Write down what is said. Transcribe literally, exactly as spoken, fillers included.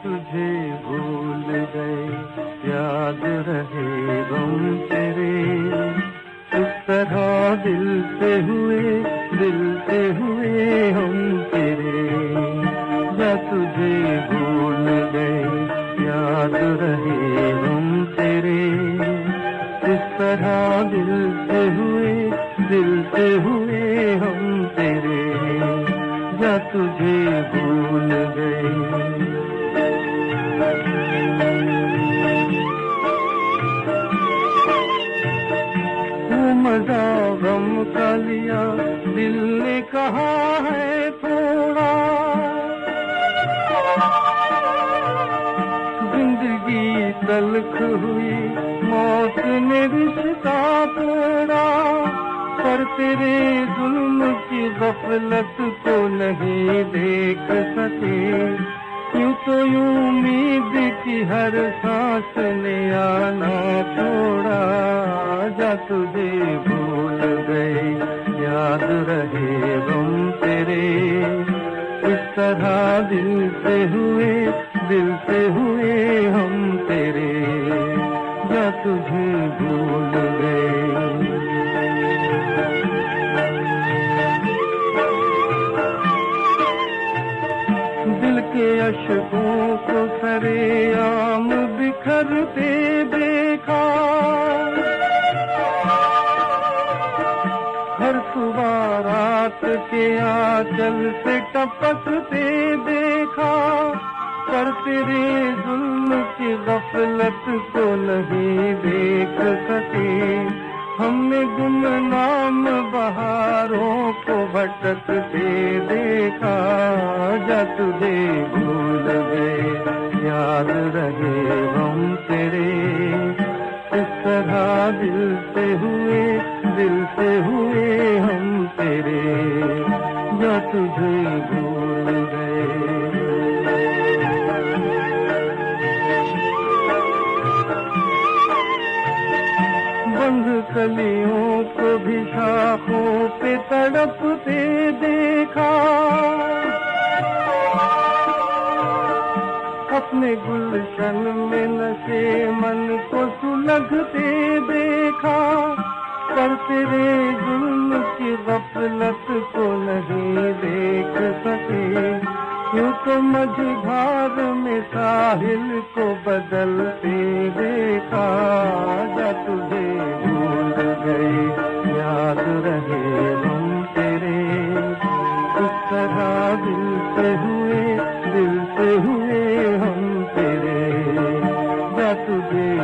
तुझे भूल गए, याद रहे गम तेरे। इस तरह दिल से हुए, दिल से हुए हम तेरे। या तुझे भूल गए, याद रहे गम तेरे। इस तरह दिल से हुए, दिल से हुए हम तेरे। या तुझे भूल गए। वो मजा गम का लिया, दिल ने कहा है थोड़ा। जिंदगी तल्ख हुई, मौत ने रिश्ता तोड़ा। पर तेरे जुल्म की गफलत को नहीं देख सके। यूं तो यूं उम्मीद की हर सांस ने आना छोड़ा। जा तुझे भूल गए, याद रहे गम तेरे। इस तरह दिल से हुए, दिल से हुए हम तेरे। जा तुझे भूल गए। दिल के अशकों को सरेआम बिखरते देखा। हर सुबह रात के आंचल से टपकते देखा। पर तेरे जुल्म की गफलत को नहीं देख सके। हमने गुमनाम बहारों को भटकते देखा। जा तुझे भूल गए, याद रहे हम तेरे। इस तरह दिल से हुए, दिल से हुए हम तेरे। जा तुझे भूल गए। बंद कलियों को भी शाखों पे तड़पते देखा। अपने गुलशन में नशे मन को सुलगते देखा। पर तेरे जुल्म की गफलत को नहीं देख सके। यूं तो मझधार में साहिल को बदलते देखा। जा तुझे भूल गए, याद रहे हम तेरे। इस तरह दिल से हुए, दिल से हुए हम तेरे। जा तुझे